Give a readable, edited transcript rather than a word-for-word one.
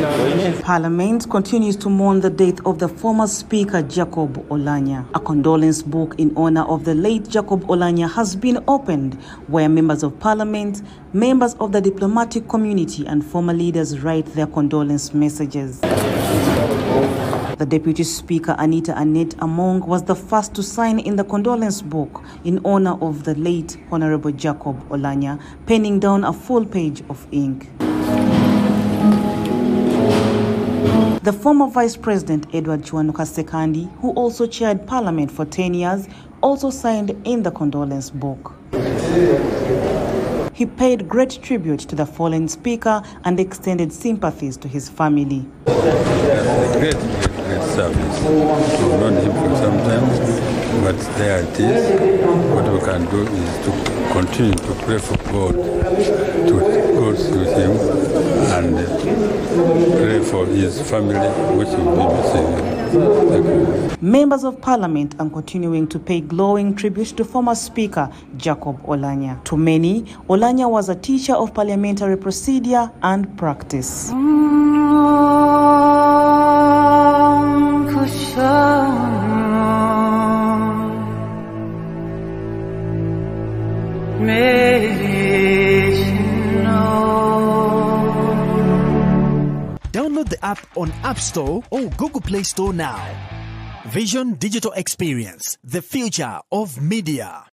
Parliament continues to mourn the death of the former Speaker Jacob Oulanyah. A condolence book in honor of the late Jacob Oulanyah has been opened, where members of Parliament, members of the diplomatic community and former leaders write their condolence messages. The Deputy Speaker Anita Annette Among was the first to sign in the condolence book in honor of the late Honorable Jacob Oulanyah, penning down a full page of ink. The former Vice President Edward Chiwanuka Ssekandi, who also chaired Parliament for 10 years, also signed in the condolence book. He paid great tribute to the fallen speaker and extended sympathies to his family. Great service. We've known him for some time, but there it is. What we can do is to continue to pray for God, to go to him and pray for his family, which will be missing. Members of Parliament are continuing to pay glowing tribute to former Speaker Jacob Oulanyah. To many, Oulanyah was a teacher of parliamentary procedure and practice. Download the app on App Store or Google Play Store now. Vision Digital Experience, the future of media.